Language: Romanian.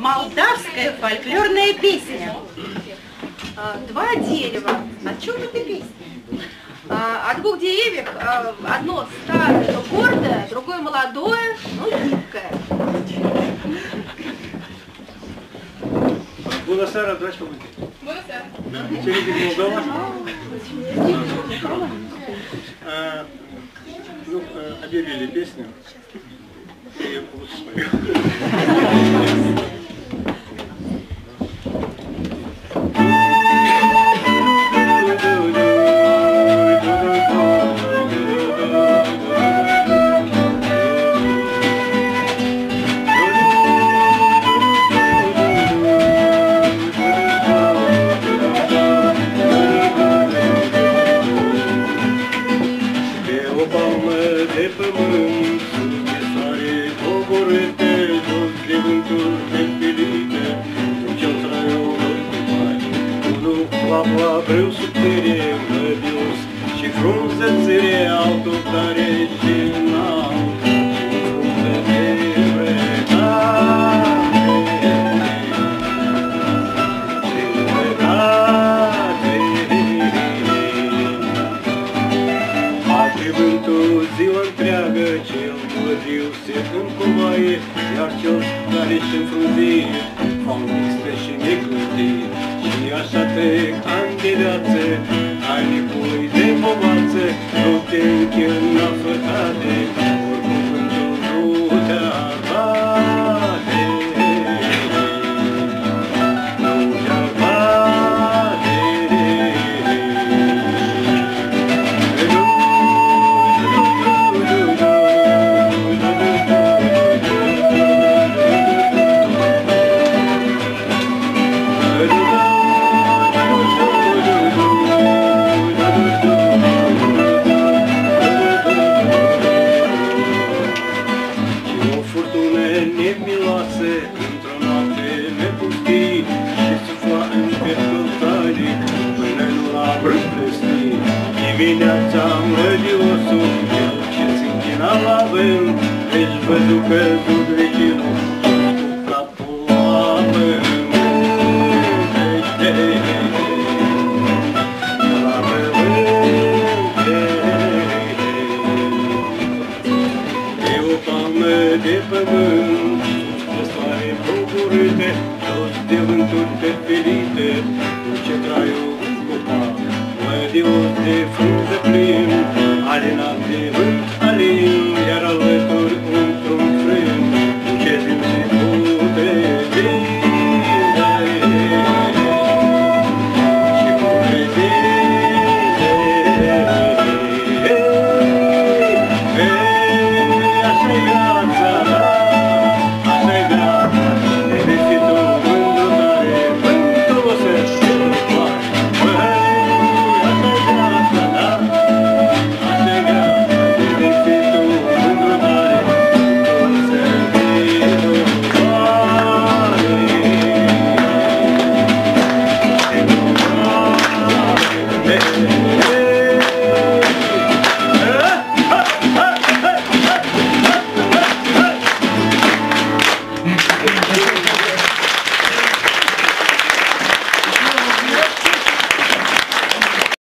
Молдавская фольклорная песня. Два дерева. О чем эта песня? О двух деревьях. Одно старое, но гордое, другое молодое, но гибкое. Bună seara, dragi pământi! Bună seara! Cei din Moldova? Ну, объявили песню, и я лучше спою. Brâu subțire măbios și frunze țire altul tare și înalt și frunze de retate și retate. Bate vântul ziua întreagă, cel măriu se încovaie, iar cel care se înfrunzie fac mixte și neclătie. Și așa trec ani de viață, ai nevoie de povață, nu te închin la frătate, oricum vântul nu te abate. Nu te abate. Dimineața mădiosul, el ce se închina la vânt, își văzu căzut vecinul, cu capul la pământ. La pământ. E o palmă de pământ, sus de soare procurâte, jos de vânturi perfilite, duce traiul în copac. Mădios de frunze plin, alenat de vânt alin.